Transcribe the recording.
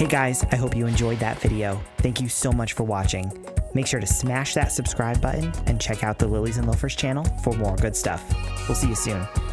Hey guys, I hope you enjoyed that video. Thank you so much for watching. Make sure to smash that subscribe button and check out the Lilies and Loafers channel for more good stuff. We'll see you soon.